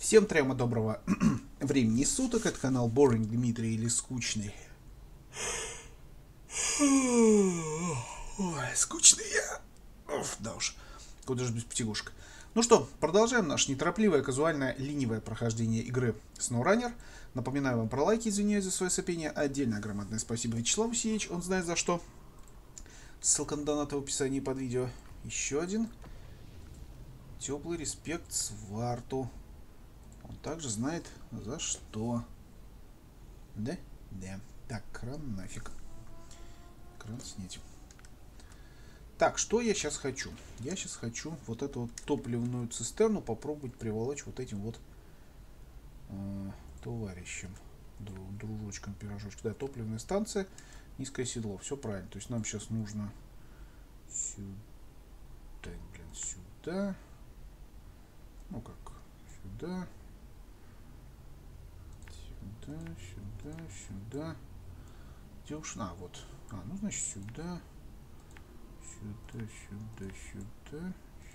Всем трема доброго времени суток. Это канал Boring Дмитрий или Скучный. Ой, скучный я. Оф, да уж. Куда же без потягушек. Ну что, продолжаем наше неторопливое, казуальное, ленивое прохождение игры SnowRunner. Напоминаю вам про лайки, извиняюсь за свое сопение. Отдельно громадное спасибо Вячеславу Сеевич, он знает за что. Ссылка на доната в описании под видео. Еще один. Теплый респект Сварту. Он также знает за что. Да? Да. Так, кран нафиг. Кран снять. Так, что я сейчас хочу? Я сейчас хочу вот эту вот топливную цистерну попробовать приволочь вот этим вот товарищем. Дружочком, пирожочком. Да, топливная станция, низкое седло. Все правильно. То есть нам сейчас нужно сюда, сюда. Ну как? Сюда. Сюда. Где уж? А, вот. Ну значит сюда. Сюда.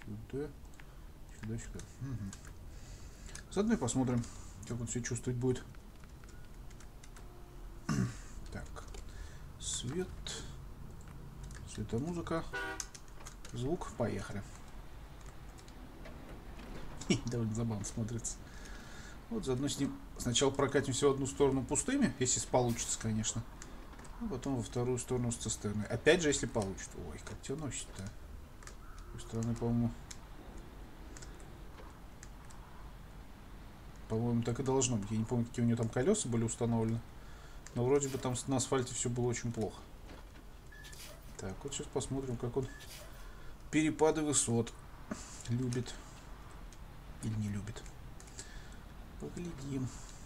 Угу. Заодно и посмотрим, как он себя чувствовать будет. Так. Свет. Светомузыка. Звук. Поехали. Довольно забавно смотрится. Вот заодно с ним сначала прокатимся в одну сторону пустыми, если получится, конечно. А потом во вторую сторону с цистерной. Опять же, если получится. Ой, как тебя носит-то. С той стороны, по-моему, так и должно быть. Я не помню, какие у нее там колеса были установлены. Но вроде бы там на асфальте все было очень плохо. Так, вот сейчас посмотрим, как он перепады высот любит. Или не любит. Поглядим.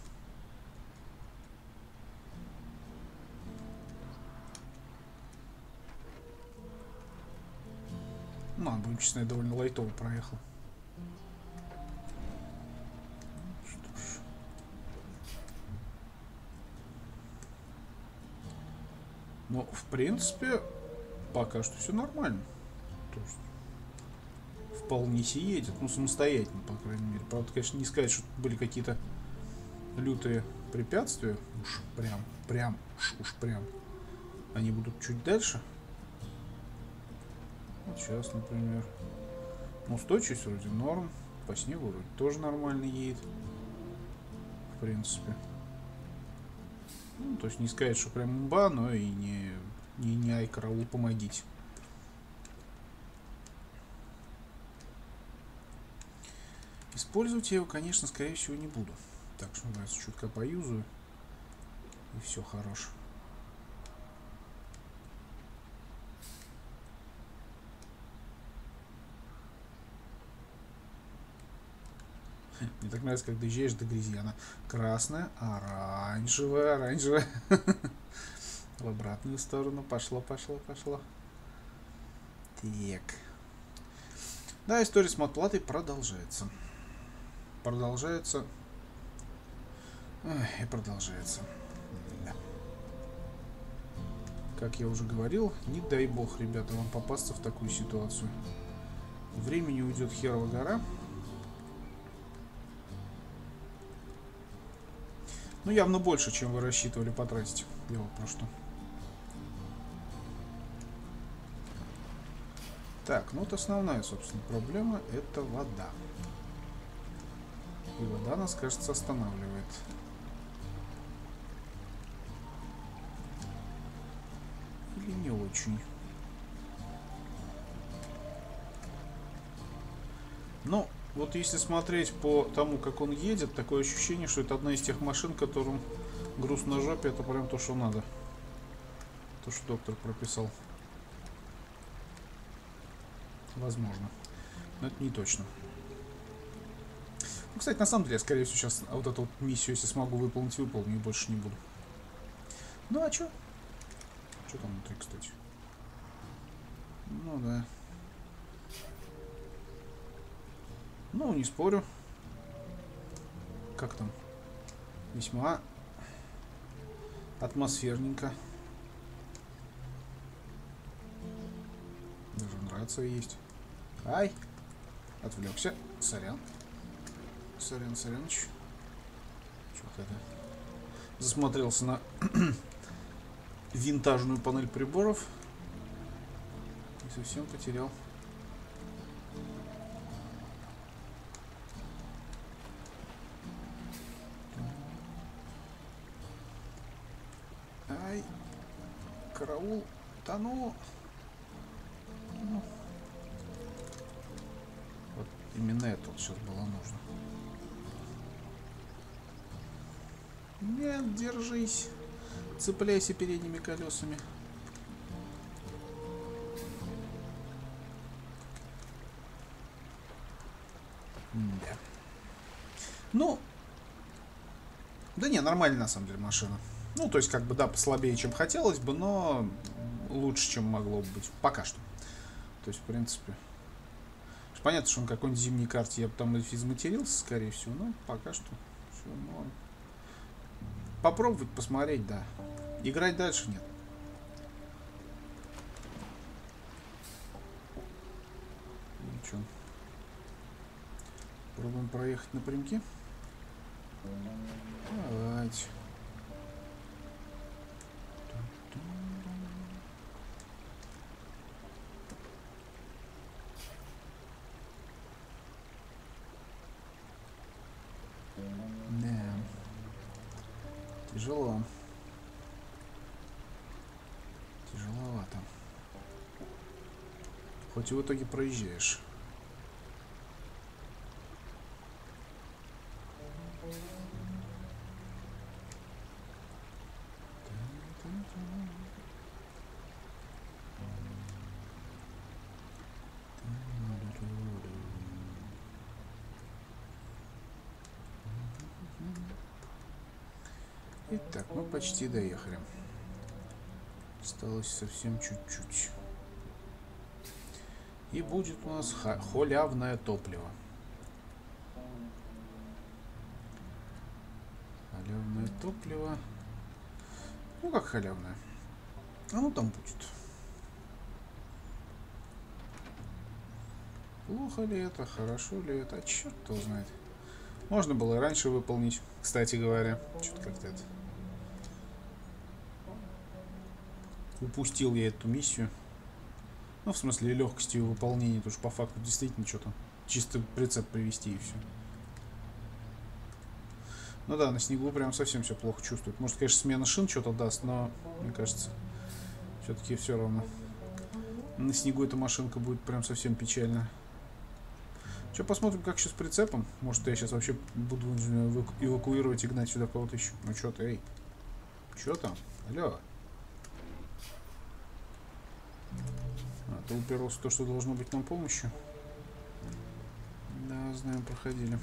Будем честно, я довольно лайтово проехал. Что ж. Ну, в принципе, пока что все нормально. То есть, вполне себе едет. Ну, самостоятельно, по крайней мере. Правда, конечно, не сказать, что были какие-то лютые препятствия. Уж прям. Они будут чуть дальше. Вот сейчас, например. Устойчивость вроде норм. По снегу вроде тоже нормально едет. В принципе. Ну, то есть не сказать, что прям имба, но и не ай, караул, помогите. Использовать я его, конечно, скорее всего, не буду. Так, что называется, чутка поюзаю. И все хорошо. Мне так нравится, как доезжаешь до грязи. Она красная, оранжевая. В обратную сторону. Пошло. Так. Да, история с мат-платой продолжается. И продолжается. Да. Как я уже говорил, не дай бог, ребята, вам попасться в такую ситуацию. Времени уйдет херова гора. Ну, явно больше, чем вы рассчитывали потратить. Я вот про что. Так, ну вот основная, собственно, проблема — это вода. И вода нас, кажется, останавливает. Или не очень. Ну, вот если смотреть по тому, как он едет, такое ощущение, что это одна из тех машин, которым груз на жопе — это прям то, что надо. То, что доктор прописал. Возможно. Но это не точно. Ну, кстати, на самом деле, я, скорее всего, сейчас вот эту вот миссию, если смогу выполнить, выполню и больше не буду. Ну, а чё? Что там внутри, кстати? Ну, да. Ну, не спорю. Как там? Весьма атмосферненько. Даже нравится есть. Ай! Отвлекся. Сорян. Сорян, Соряныч. Что-то это... Засмотрелся на винтажную панель приборов. И совсем потерял. Ай. Караул. Тону. Ну. Вот именно это вот сейчас было нужно. Нет, держись. Цепляйся передними колесами. Да. Ну. Да не, нормальная на самом деле машина. Ну, то есть, как бы, да, послабее, чем хотелось бы, но лучше, чем могло бы быть. Пока что. То есть, в принципе... Понятно, что на какой-нибудь зимней карте я бы там изматерился, скорее всего, но пока что все норм. Попробовать, посмотреть, да. Играть дальше нет. Ничего. Пробуем проехать напрямки. Давайте. Да. Тяжело. Тяжеловато. Хоть и в итоге проезжаешь. Итак, мы почти доехали. Осталось совсем чуть-чуть. И будет у нас халявное топливо. Халявное топливо. Ну как халявное? Оно там будет. Плохо ли это, хорошо ли это? Черт его знает. Можно было и раньше выполнить, кстати говоря. Что-то как-то это... Упустил я эту миссию. Ну, в смысле, легкости ее выполнения. Потому что по факту действительно что-то. Чисто прицеп привести и все. Ну да, на снегу прям совсем все плохо чувствует. Может, конечно, смена шин что-то даст, но, мне кажется, все-таки все равно. На снегу эта машинка будет прям совсем печальная. Че, посмотрим, как сейчас с прицепом. Может, я сейчас вообще буду эвакуировать и гнать сюда кого-то еще. Ну что ты, эй. Че там? Алло. А, ты уперлся в то, что должно быть нам помощью. Да, знаем, проходили.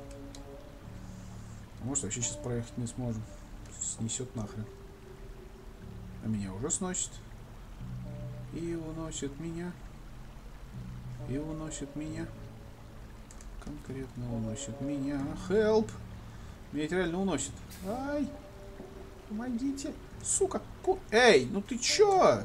Может, вообще сейчас проехать не сможем. Снесет нахрен. А меня уже сносит. И уносит меня. И уносит меня. Конкретно уносит меня. Help! Меня это реально уносит. Ай! Помогите! Сука! Эй, ну ты чё?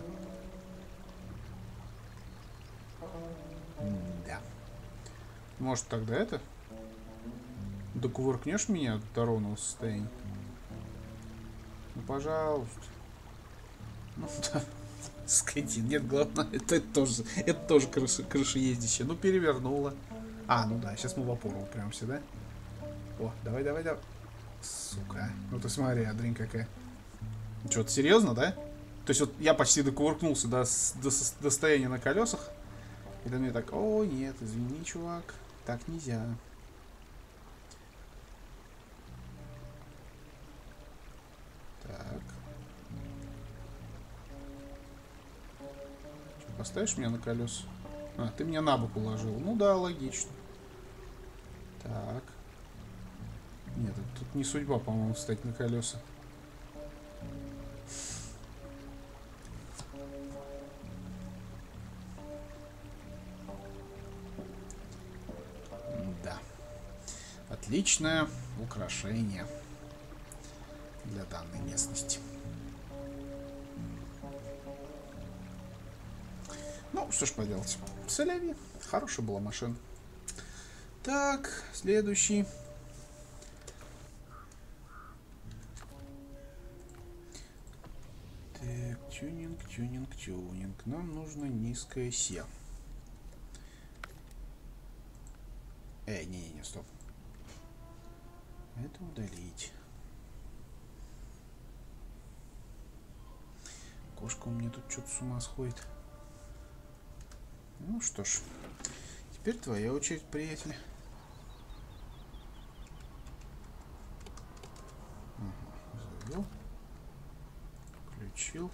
Да. Может, тогда это? Докувыркнешь меня до ровного состояния? Ну, пожалуйста. Ну, да. Скотин. Нет, главное, это тоже крышеездящее. Ну, перевернула. А, ну да, сейчас мы в опору упремся, да? О, давай, давай, давай. Сука. Ну ты смотри, дрянь какая. Что-то серьезно, да? То есть вот я почти докувыркнулся до состояния на колесах. И до меня так, о, нет, извини, чувак. Так нельзя. Так. Что, поставишь меня на колеса? А, ты меня на бок уложил. Ну да, логично. Так. Нет, тут не судьба, по-моему, встать на колеса. Да. Отличное украшение для данной местности. Ну, что ж поделать. Соляви. Хорошая была машина. Так, следующий. Тюнинг, тюнинг, тюнинг. Нам нужно низкое се. Не-не-не, стоп. Это удалить. Кошка у меня тут что-то с ума сходит. Ну что ж, теперь твоя очередь, приятель. Завел. Включил.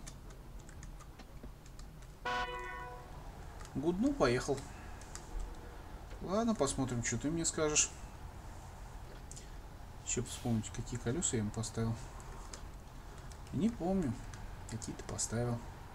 Гудну, поехал. Ладно, посмотрим, что ты мне скажешь. Еще вспомнить, какие колеса я ему поставил. Не помню. Какие-то поставил.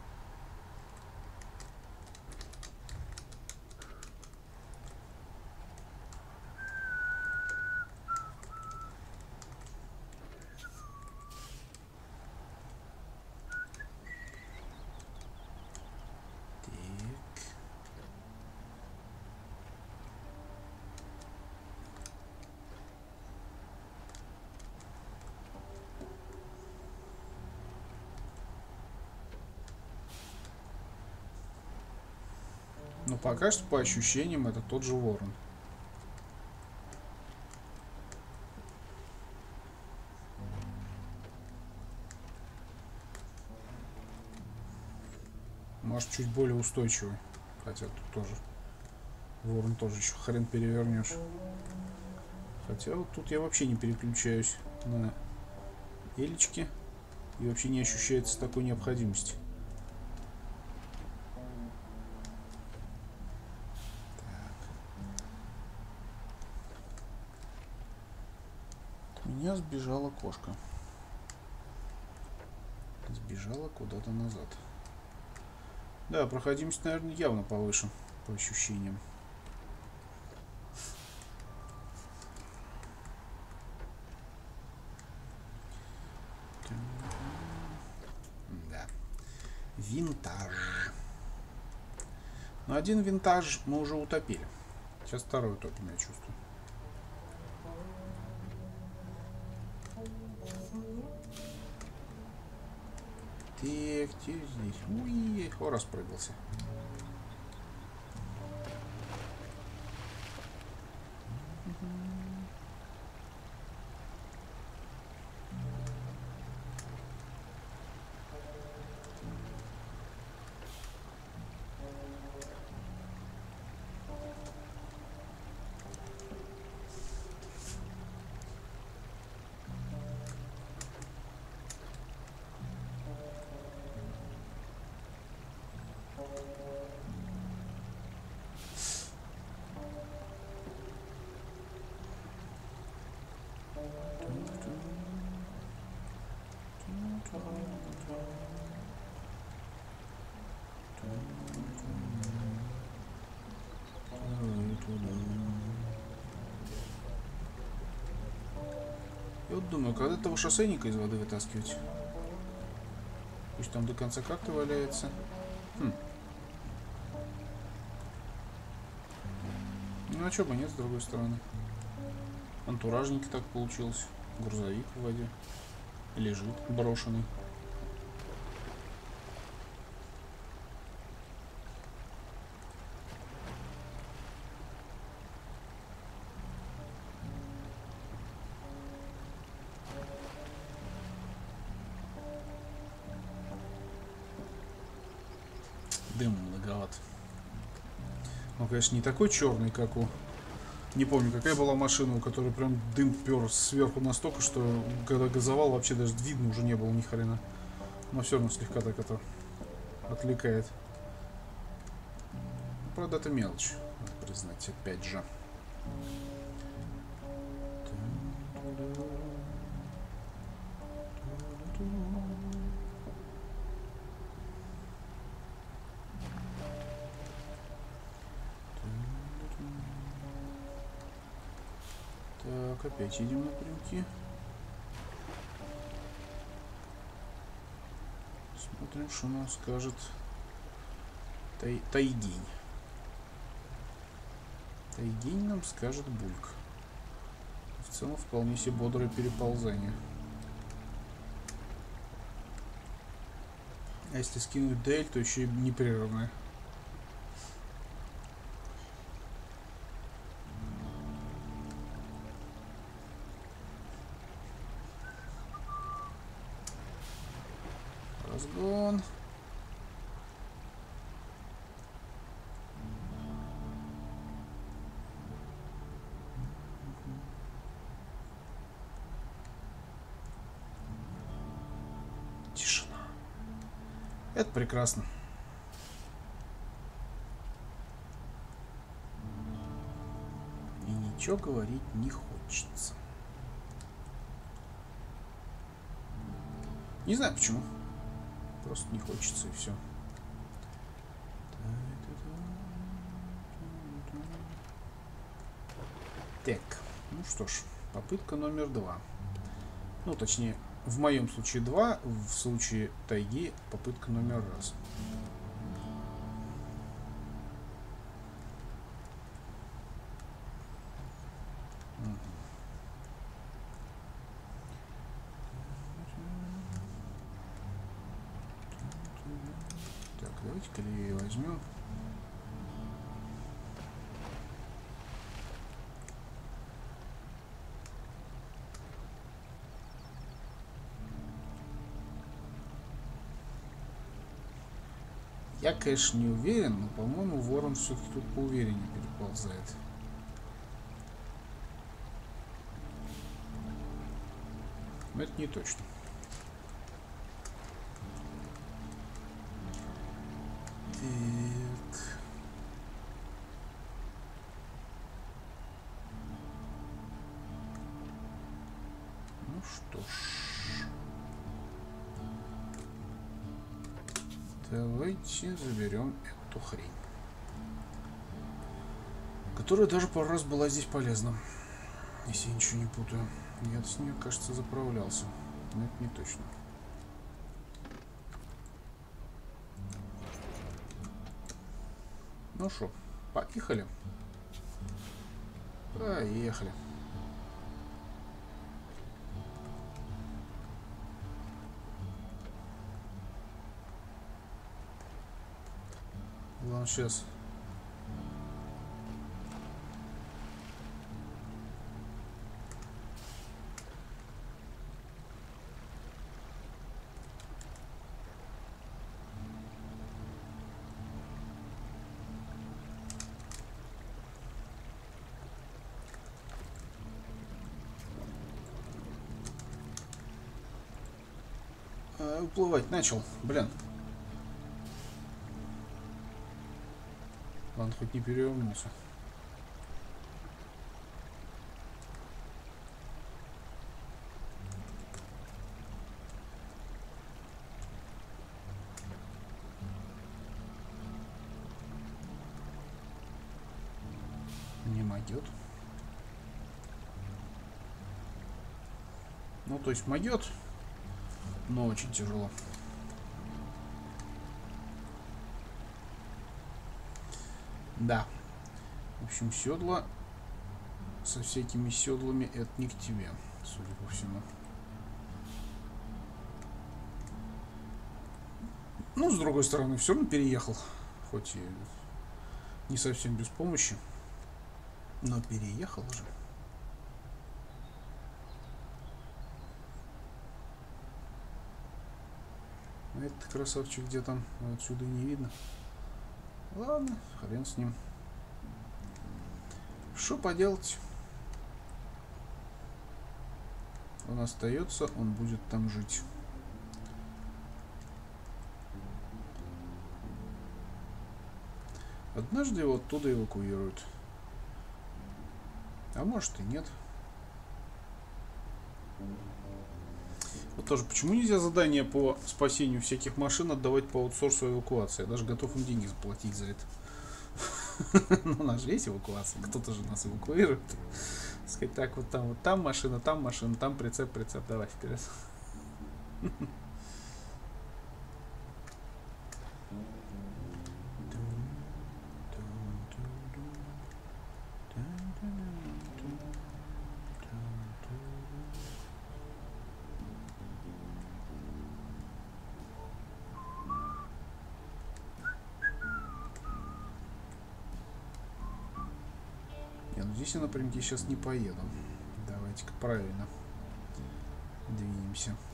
Но пока что по ощущениям это тот же ворон. Может, чуть более устойчивый. Хотя тут тоже ворон тоже еще хрен перевернешь. Хотя вот тут я вообще не переключаюсь на элечки. И вообще не ощущается такой необходимости. От меня сбежала кошка. Сбежала куда-то назад. Да, проходимость, наверное, явно повыше, по ощущениям. Да. Винтаж. Но один винтаж мы уже утопили. Сейчас второй утопим, я чувствую. Так, теперь здесь. Уи, распрыгался. Я вот думаю, когда этого шоссейника из воды вытаскивать? Пусть там до конца как-то валяется. Ну а чё бы нет, с другой стороны. Антуражники так получилось. Грузовик в воде. Лежит брошенный. Дым многовато. Он, конечно, не такой черный, как у... Не помню, какая была машина, у которой прям дым пер сверху настолько, что когда газовал, вообще даже видно уже не было ни хрена. Но все равно слегка так это отвлекает. Правда, это мелочь, надо признать, опять же. Так, опять идем напрямки. Смотрим, что нам скажет Тайгень. Тайгень нам скажет Бульк. В целом вполне себе бодрое переползание. А если скинуть Дель, то еще и непрерывная. Разгон. Тишина. Это прекрасно. И ничего говорить не хочется. Не знаю почему. Просто не хочется и все. Так, ну что ж, попытка номер 2. Ну, точнее, в моем случае 2, в случае тайги попытка номер 1. Так, давайте-ка левее возьмем. Я, конечно, не уверен, но, по-моему, ворон все-таки тут поувереннее переползает. Но это не точно. Так. Ну что ж. Давайте заберем эту хрень. Которая даже пару раз была здесь полезна. Если я ничего не путаю. Я с ней, кажется, заправлялся. Но это не точно. Ну что, поехали. Поехали. Ладно, сейчас. Уплывать начал. Блин. Ладно, хоть не перевернулся. Не могет. Ну, то есть могет, но очень тяжело. Да. В общем, седла со всякими седлами это не к тебе, судя по всему. Ну, с другой стороны, все равно переехал. Хоть и не совсем без помощи. Но переехал же. А этот красавчик где там? Отсюда не видно. Ладно, хрен с ним. Что поделать? Он остается, он будет там жить. Однажды его оттуда эвакуируют. А может и нет. Вот тоже, почему нельзя задания по спасению всяких машин отдавать по аутсорсу эвакуации? Я даже готов им деньги заплатить за это. Ну, у нас же есть эвакуация, кто-то же нас эвакуирует. Сказать так, вот там машина, там прицеп, давай вперед. здесь я напрямки сейчас не поеду. Давайте-ка правильно двинемся.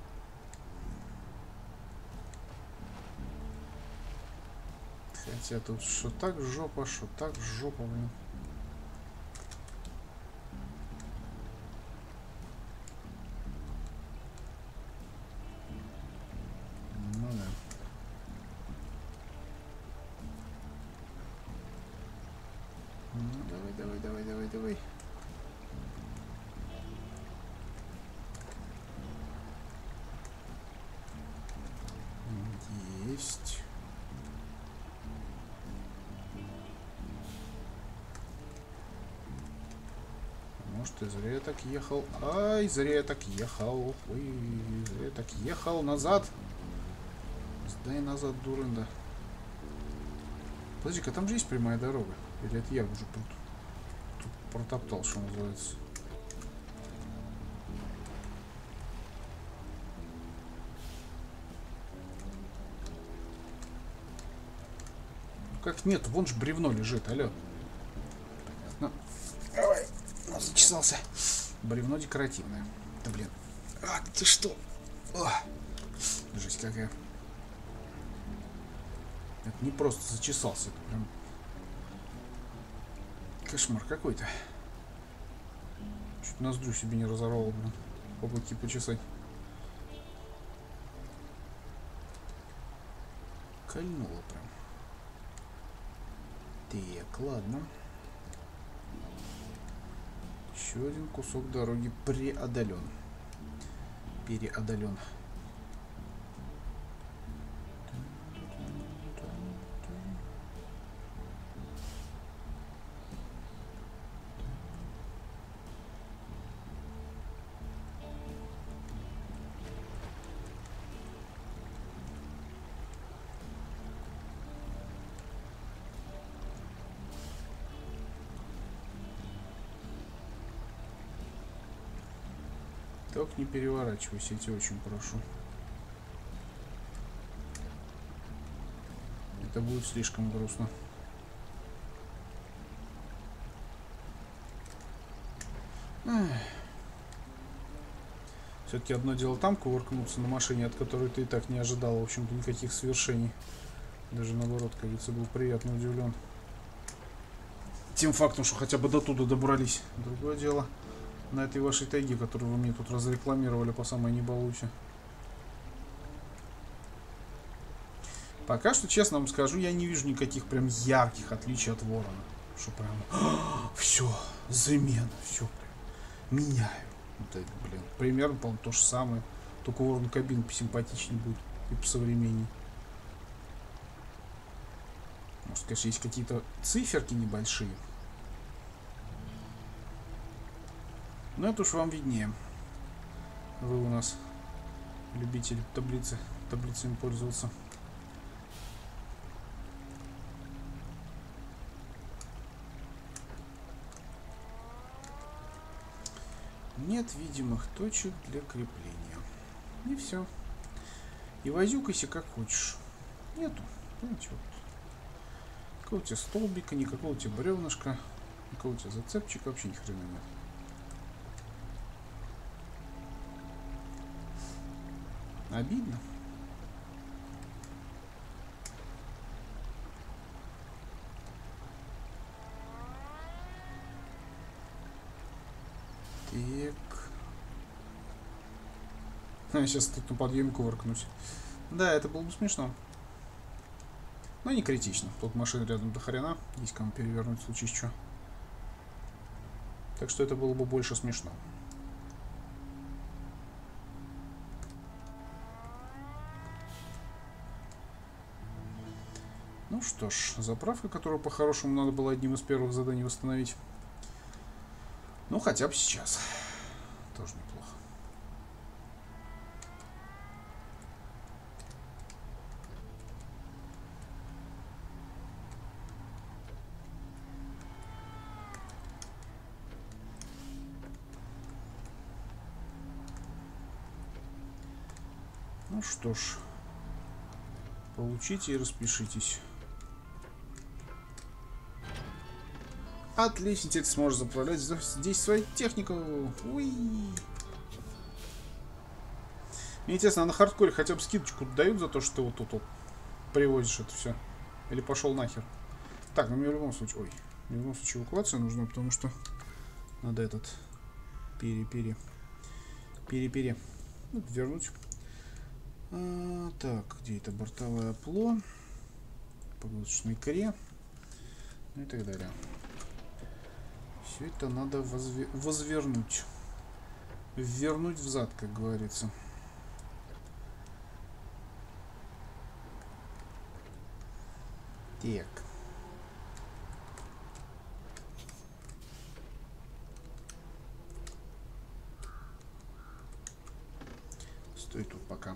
Хотя тут что так жопа, что так жопа, блин. Ну да. Ну давай, давай, давай, давай, давай. Есть. Может, и зря я так ехал. Ай, зря я так ехал. Ой, зря я так ехал. Назад. Сдай назад, дурында. Подожди-ка, там же есть прямая дорога. Или это я уже тут протоптал, что называется. Как нет? Вон же бревно лежит, алло. Ну, давай. Ну, зачесался. Бревно декоративное. Да блин. А, ты что? О, жесть какая. Это не просто зачесался, это прям кошмар какой-то. Чуть ноздрю себе не разорвал, блин. Попытки почесать. Кольнуло прям. Так, ладно. Еще один кусок дороги преодолен. Переодолен. Только не переворачивайся, я тебя очень прошу. Это будет слишком грустно. Все-таки одно дело там кувыркнуться на машине, от которой ты и так не ожидал, в общем-то, никаких свершений. Даже наоборот, кажется, был приятно удивлен тем фактом, что хотя бы до туда добрались. Другое дело на этой вашей тайге, которую вы мне тут разрекламировали по самой не балуйте. Пока что, честно вам скажу, я не вижу никаких прям ярких отличий от Ворона. Что прям все, замена, все прям меняю. Вот это, блин, примерно, по-моему, то же самое. Только Ворон кабин посимпатичнее будет и посовременнее. Может, конечно, есть какие-то циферки небольшие. Но это уж вам виднее. Вы у нас любители таблицами пользоваться. Нет видимых точек для крепления. И все. И возюкайся как хочешь. Нету. Ничего. Никакого у тебя столбика, никакого у тебя бревнышка, никакого у тебя зацепчика, вообще ни хрена нет. Обидно. Так. Я сейчас тут на подъеме кувыркнусь. Да, это было бы смешно. Но не критично. Тут машин рядом до хрена. Есть кому перевернуть в случае чего. Так что это было бы больше смешно. Ну что ж, заправка, которую по-хорошему надо было одним из первых заданий восстановить. Ну, хотя бы сейчас. Тоже неплохо. Ну что ж, получите и распишитесь. Отлично, теперь ты сможешь заправлять здесь свою технику. Уи. Мне интересно, а на хардкоре хотя бы скидочку дают за то, что ты вот тут вот привозишь это все? Или пошел нахер? Так, ну мне в любом случае... Ой, мне в любом случае эвакуация нужна, потому что надо этот... Пере. Ну, вернуть. Так, где это бортовое опло? Погрузочный коре. Ну и так далее. Все это надо возвернуть. Вернуть взад, как говорится. Так. Стой тут пока.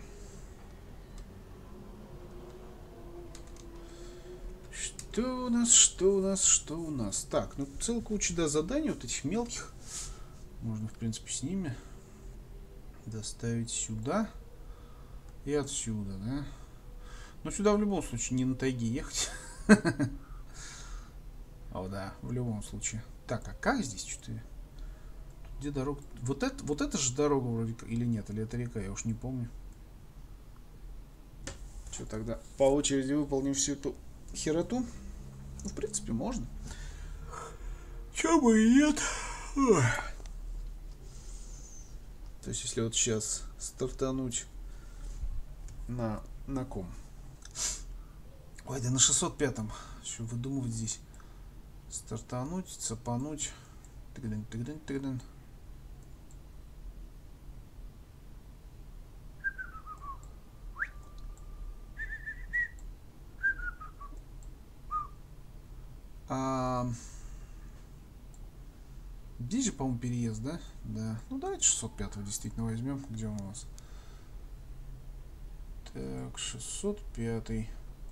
Что у нас? Так, ну целая куча, да, заданий вот этих мелких. Можно, в принципе, с ними доставить сюда и отсюда, да? Но сюда в любом случае не на тайге ехать. О, да, в любом случае. Так, а как здесь что-то? Где дорога? Вот это же дорога вроде или нет? Или это река? Я уж не помню. Что тогда? По очереди выполним всю эту хероту? Ну, в принципе, можно. Чё бы и нет. Ой. То есть, если вот сейчас стартануть на ком? Ой, да на 605-м. Еще выдумывать здесь. Стартануть, цапануть. Тыгдын. Здесь же, по-моему, переезд, да? Да. Ну, давайте 605-го действительно возьмем. Где он у нас? Так, 605-й.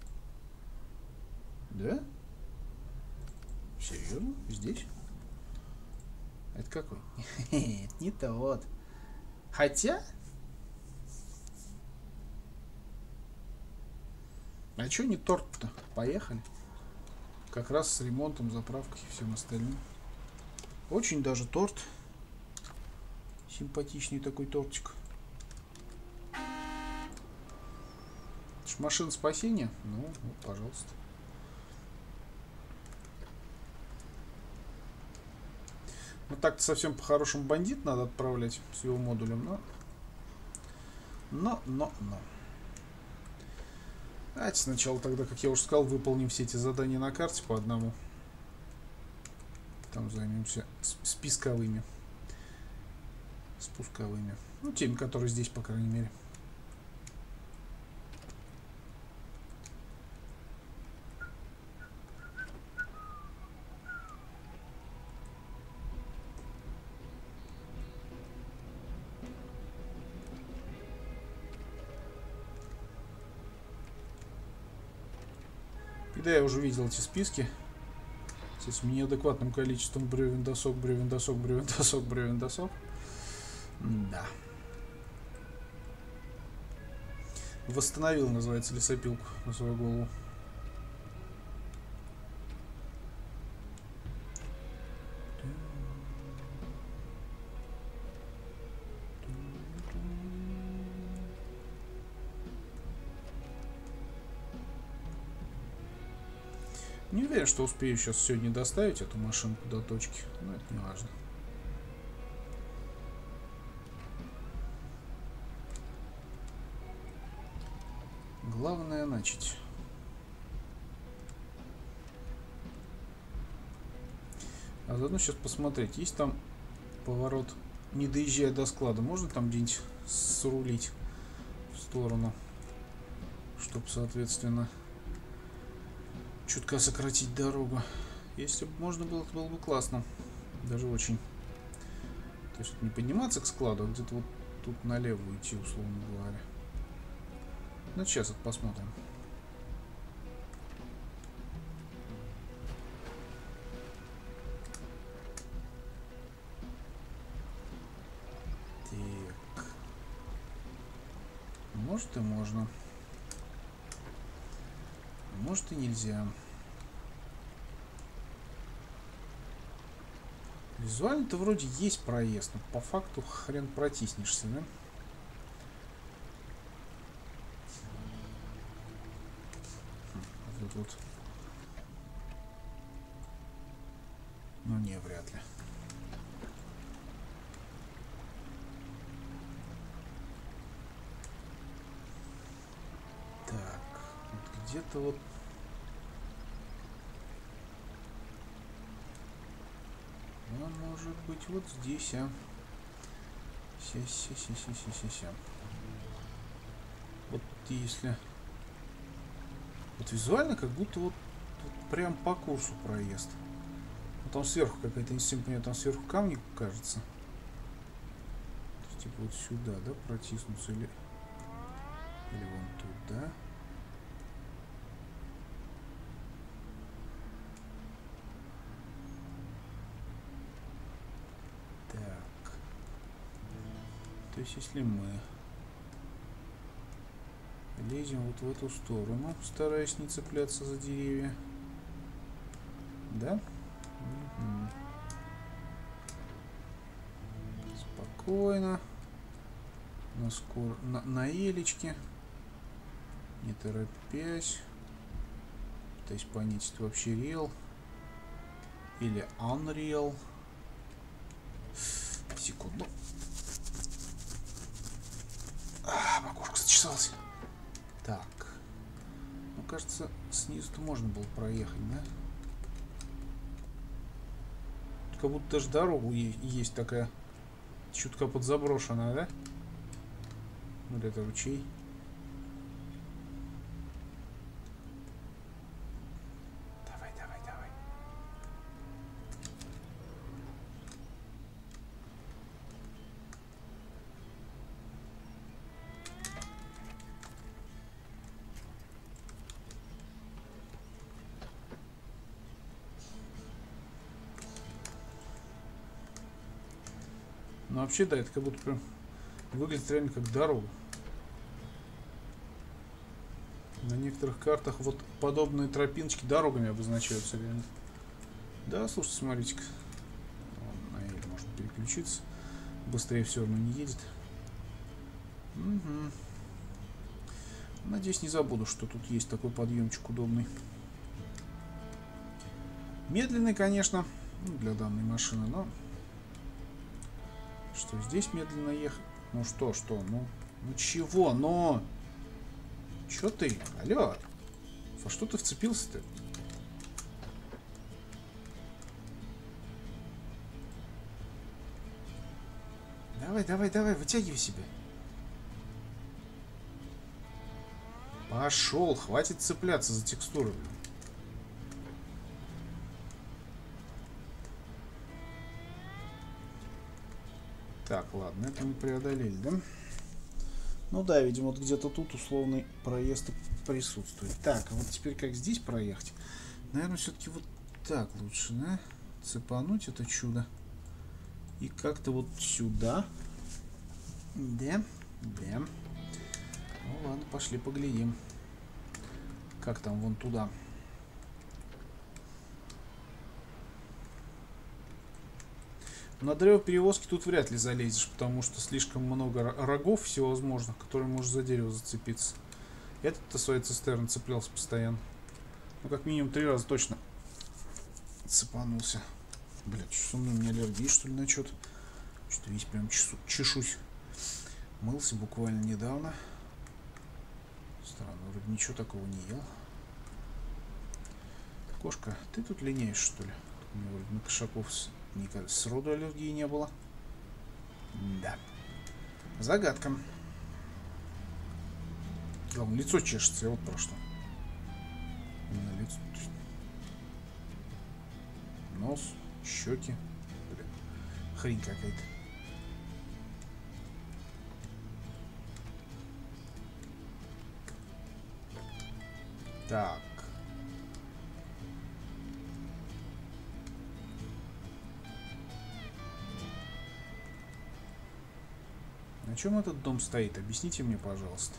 Да? Серьезно? Здесь? Это какой? Это не тот. Хотя... А чё не торт-то? Поехали. Как раз с ремонтом, заправкой и всем остальным. Очень даже торт. Симпатичный такой тортик. Это ж машина спасения. Ну, вот, пожалуйста. Ну так-то совсем по-хорошему бандит надо отправлять с его модулем, но. Давайте сначала тогда, как я уже сказал, выполним все эти задания на карте по одному. Там займемся спусковыми. Ну, теми, которые здесь, по крайней мере. И да, я уже видел эти списки. С неадекватным количеством бревен досок. Да. Восстановил, называется, лесопилку на свою голову. Не уверен, что успею сейчас сегодня доставить эту машинку до точки, но это не важно. Главное начать. А заодно сейчас посмотреть, есть там поворот, не доезжая до склада, можно там где-нибудь срулить в сторону, чтобы, соответственно, чутка сократить дорогу. Если бы можно было, это было бы классно. Даже очень. То есть не подниматься к складу, а где-то вот тут налево идти, условно говоря. Ну, сейчас вот посмотрим. Так. Может и можно. Может и нельзя. Визуально-то вроде есть проезд, но по факту хрен протиснешься, да? Тут вот. Ну не, вряд ли. Так, вот где-то вот. Ну, может быть, вот здесь, а. Ся. Вот если... Вот визуально как будто вот прям по курсу проезд. Ну, там сверху какая-то, не совсем понятно, там сверху камни, кажется. То есть, типа вот сюда, да, протиснуться или вон туда. Так. То есть если мы лезем вот в эту сторону, стараясь не цепляться за деревья. Да? Угу. Спокойно. На елечке. Не торопясь. Пытаюсь понять, это вообще real или unreal. Секунду. Макушка зачесалась. Так. Ну, кажется, снизу-то можно было проехать, да? Как будто даже дорогу есть такая чутка подзаброшенная, да? Вот это ручей. Давай. Ну вообще, да, это как будто прям выглядит реально как дорога. На некоторых картах вот подобные тропиночки дорогами обозначаются реально. Да, слушайте, смотрите-ка. На L можно переключиться. Быстрее все равно не едет. Угу. Надеюсь, не забуду, что тут есть такой подъемчик удобный. Медленный, конечно, для данной машины, но... Что, здесь медленно ехать? Ну что, ну чего, но... Чё ты? Алло! Во что ты вцепился-то? Давай, вытягивай себя. Пошел, хватит цепляться за текстуры, блин. Так, ладно, это мы преодолели, да? Ну да, видимо, вот где-то тут условный проезд присутствует. Так, а вот теперь как здесь проехать? Наверное, все-таки вот так лучше, да? Цепануть это чудо. И как-то вот сюда. Да. Ну ладно, пошли поглядим. Как там вон туда. На древоперевозке тут вряд ли залезешь, потому что слишком много рогов всевозможных, которые можешь за дерево зацепиться. Этот-то своей цистерны цеплялся постоянно. Ну, как минимум 3 раза точно цепанулся. Блядь, что у меня аллергия, что ли, на что-то? Что-то весь прям чешусь. Мылся буквально недавно. Странно, вроде ничего такого не ел. Кошка, ты тут линеешь, что ли? У меня вроде на кошаков сроду аллергии не было. Да. Загадка. Главное, лицо чешется, я вот про что. На лицо. Нос, щеки. Блин, хрень какая-то. Так. На чем этот дом стоит? Объясните мне, пожалуйста.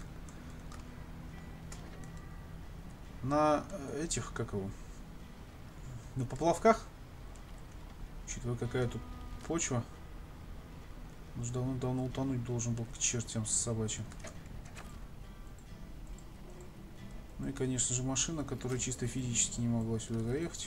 На этих, как его? На поплавках? Учитывая, какая тут почва. Он же давно-давно утонуть должен был к чертям с собачьим. Ну и, конечно же, машина, которая чисто физически не могла сюда заехать.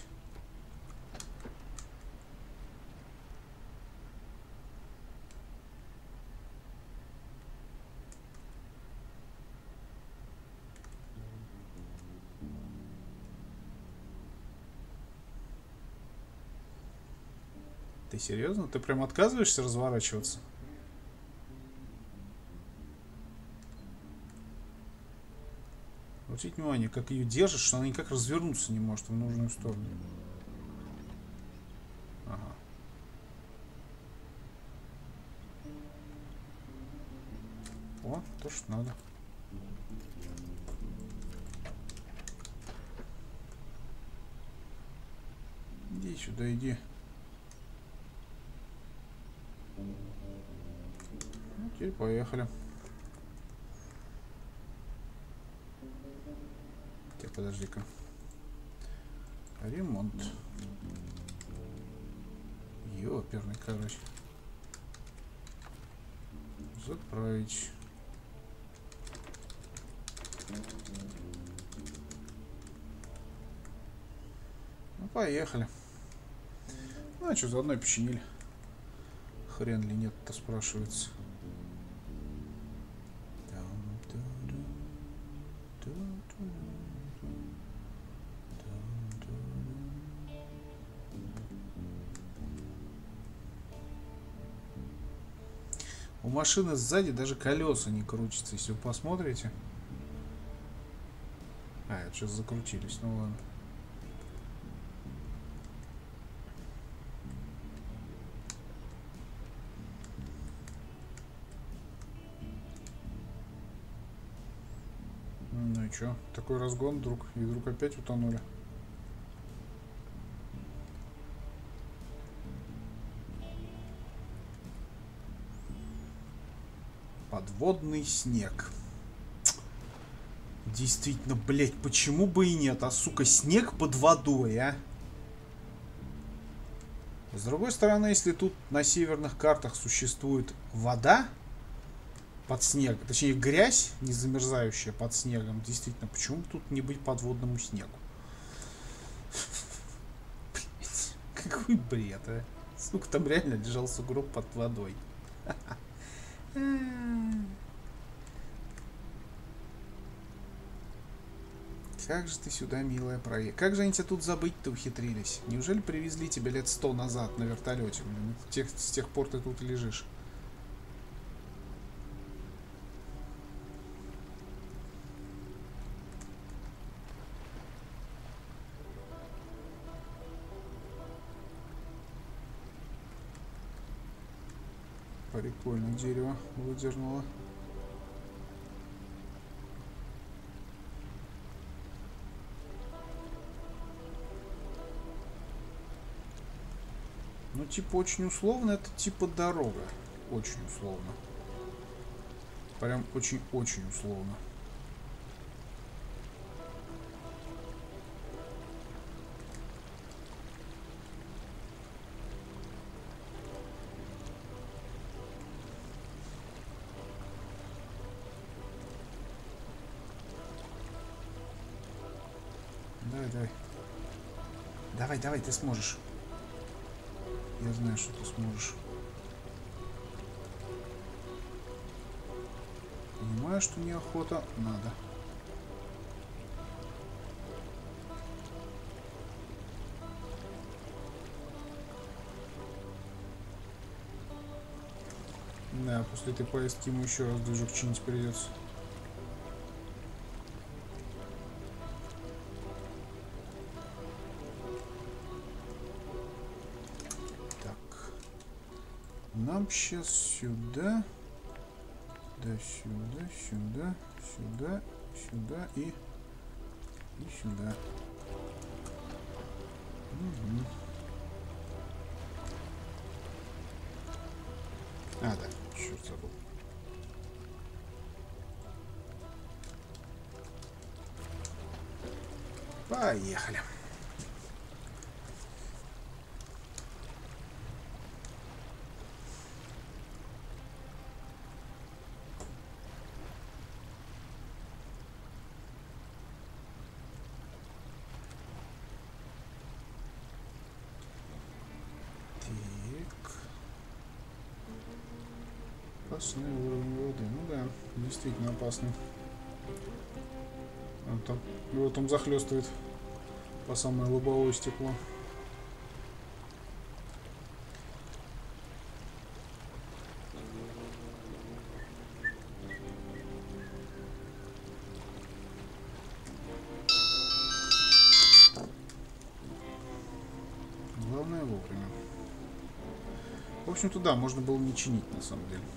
Ты серьезно? Ты прям отказываешься разворачиваться? Обратите внимание, как ее держит, что она никак развернуться не может в нужную сторону. Ага. О, то, что надо. Иди сюда, иди. Ну, теперь поехали. Так, подожди-ка. Ремонт. Ёперный, короче. Заправить. Ну, поехали. Ну, а что, заодно и починили. Хрен ли нет-то, спрашивается. У машины сзади даже колеса не крутятся, если вы посмотрите. А, это сейчас закрутились, ну ладно. Ну и чё? Такой разгон вдруг, и вдруг опять утонули. Подводный снег. Действительно, блять, почему бы и нет? А, сука, снег под водой, а? С другой стороны, если тут на северных картах существует вода под снегом, точнее грязь, не замерзающая под снегом, действительно, почему бы тут не быть подводному снегу? Блять, какой бред, а? Сука, там реально лежал сугроб под водой. Как же ты сюда, милая, проехала? Как же они тебя тут забыть-то ухитрились? Неужели привезли тебя лет 100 назад на вертолете? С тех пор ты тут лежишь. Прикольно, дерево выдернуло. Ну, типа, очень условно, это типа дорога. Очень условно. Прям очень-очень условно. Давай, давай. Давай, давай, ты сможешь. Я знаю, что ты сможешь. Понимаю, что неохота. Надо. Да, после этой поездки ему еще раз движок чинить придется. Нам сейчас сюда, да, сюда, сюда, сюда, сюда и сюда. Угу. А, да, черт забыл. Поехали. Опасный уровень воды. Ну да, действительно опасный. Его там захлестывает по самое лобовое стекло. Главное вовремя. В общем-то, да, можно было не чинить на самом деле.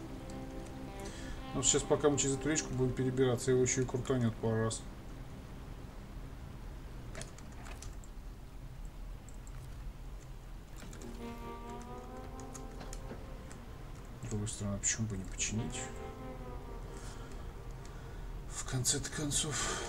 Но сейчас, пока мы через эту речку будем перебираться, его еще и крутанет пару раз. С другой стороны, почему бы не починить? В конце-то концов,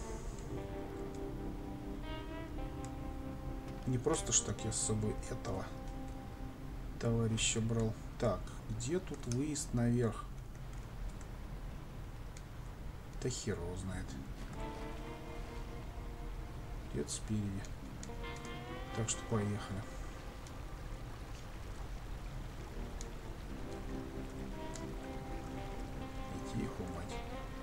не просто ж так я с собой этого товарища брал. Так, где тут выезд наверх? Да хер его знает. Где-то спереди. Так что поехали. И тихо, мать.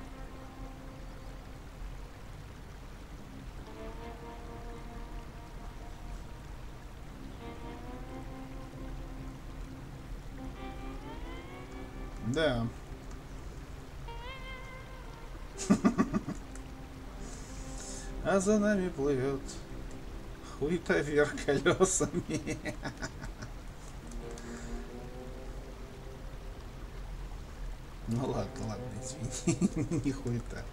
Да. А за нами плывет хуй-то вверх колесами. Ну ладно, ладно, извини. Не хуй-то.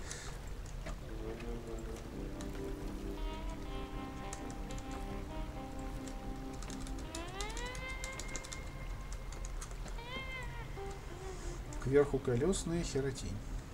Кверху колесная херотень.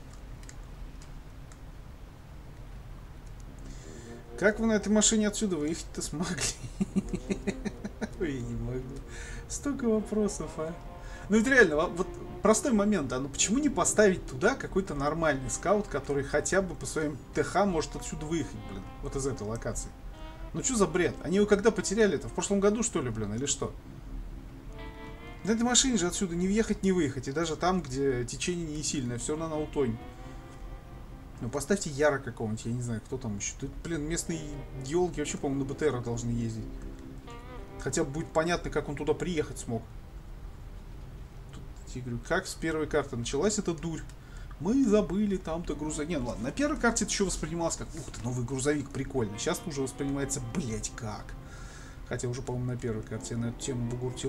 Как вы на этой машине отсюда выехать-то смогли? Ой, не могу. Столько вопросов, а. Ну ведь реально, вот простой момент, а ну почему не поставить туда какой-то нормальный скаут, который хотя бы по своим ТХ может отсюда выехать, блин, вот из этой локации? Ну что за бред? Они его когда потеряли-то? В прошлом году, что ли, блин, или что? На этой машине же отсюда не въехать, не выехать. И даже там, где течение не сильное, все равно она утонет. Ну, поставьте Яра какого-нибудь, я не знаю, кто там еще. Тут, блин, местные геологи вообще, по-моему, на БТРах должны ездить. Хотя бы будет понятно, как он туда приехать смог. Тут, я говорю, как с первой карты началась эта дурь? Мы забыли там-то грузовик. Не, ну ладно, на первой карте это еще воспринималось как, ух ты, новый грузовик, прикольно. Сейчас уже воспринимается, блять, как. Хотя уже, по-моему, на первой карте я на эту тему бугуртил.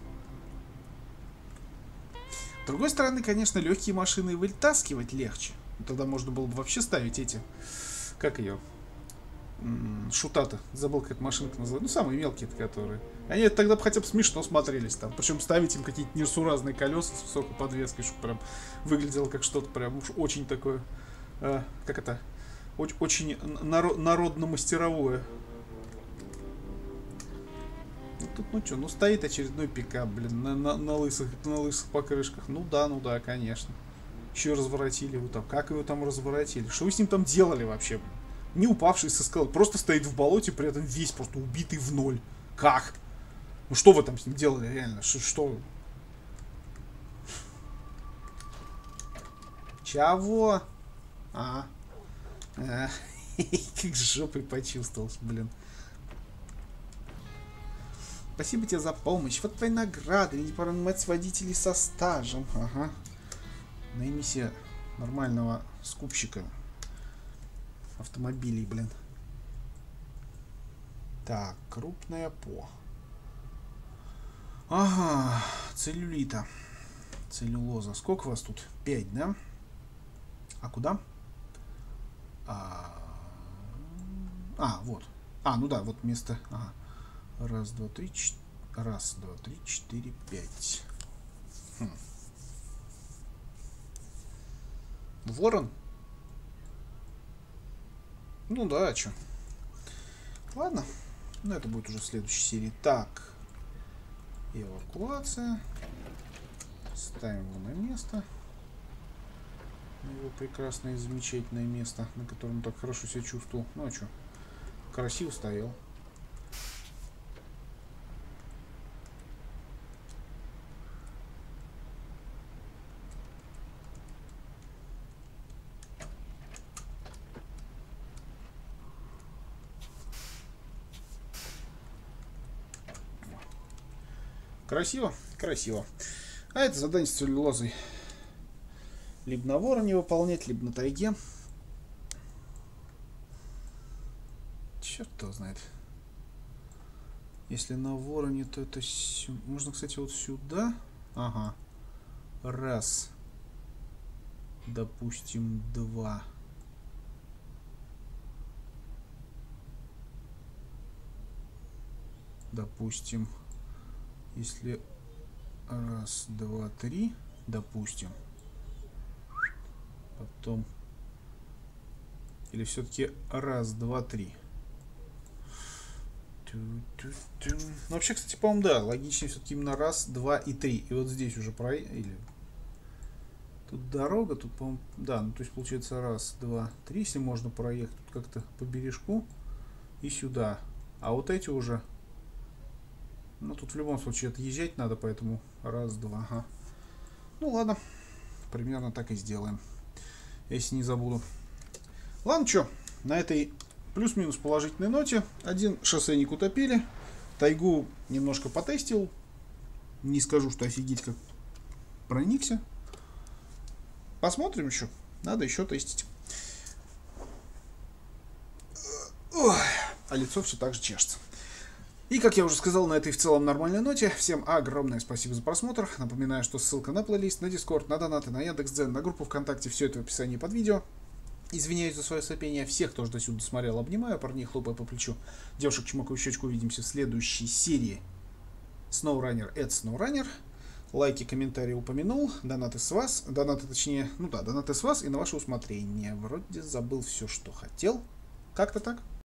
С другой стороны, конечно, легкие машины вытаскивать легче. Тогда можно было бы вообще ставить эти... Как ее? Шута-то. Забыл, как машинка называется. Ну, самые мелкие-то, которые. Они тогда бы хотя бы смешно смотрелись там. Причем ставить им какие-то несуразные колеса с высокой подвеской, чтобы прям выглядело как что-то прям уж очень такое... как это? Очень народно-мастеровое. Ну, тут, ну что, ну стоит очередной пикап, блин, на лысых покрышках. Ну да, конечно. Еще разворотили его там. Как его там разворотили? Что вы с ним там делали вообще? Не упавший со скалы. Просто стоит в болоте, при этом весь просто убитый в ноль. Как? Ну что вы там с ним делали реально? Что? Чего? Как жопой почувствовался, блин. Спасибо тебе за помощь. Вот твои награды. Не пора нанимать водителей со стажем. Ага. Найми себе нормального скупщика автомобилей, блин. Так, крупная по. Ага, целлюлита. Целлюлоза. Сколько вас тут? 5, да? А куда? Вот. Ну да, вот место. Ага. Раз, два, три, четыре, 5. Ворон? Ну да, а чё? Ладно. Но это будет уже в следующей серии. Так. Эвакуация. Ставим его на место. На его прекрасное и замечательное место, на котором он так хорошо себя чувствовал. Ну а чё? Красиво стоял. Красиво? Красиво. А это задание с целлюлозой. Либо на вороне выполнять, либо на тайге. Черт его знает. Если на вороне, то это... Можно, кстати, вот сюда. Ага. Раз. Допустим, два. Допустим, если раз, два, три, допустим, потом, или все-таки раз, два, три. Ну, вообще, кстати, по-моему, да, логичнее все-таки именно раз, два и три. И вот здесь уже или тут дорога, тут, по-моему, да, ну то есть получается раз, два, три, если можно проехать тут как-то по бережку и сюда. А вот эти уже. Ну, тут в любом случае отъезжать надо, поэтому раз, два, ага. Ну, ладно. Примерно так и сделаем. Если не забуду. Ладно, что, на этой плюс-минус положительной ноте один шоссейник утопили. Тайгу немножко потестил. Не скажу, что офигеть как проникся. Посмотрим еще. Надо еще тестить. Ой, а лицо все так же чешется. И, как я уже сказал, на этой в целом нормальной ноте, всем огромное спасибо за просмотр. Напоминаю, что ссылка на плейлист, на Discord, на донаты, на Яндекс.Дзен, на группу ВКонтакте, все это в описании под видео. Извиняюсь за свое сопение. Всех, кто до сюда досмотрел, обнимаю, парней хлопаю по плечу. Девушек чмокаю в щечку. Увидимся в следующей серии. SnowRunner — это SnowRunner. Лайки, комментарии упомянул. Донаты с вас. Донаты, точнее, ну да, донаты с вас и на ваше усмотрение. Вроде забыл все, что хотел. Как-то так.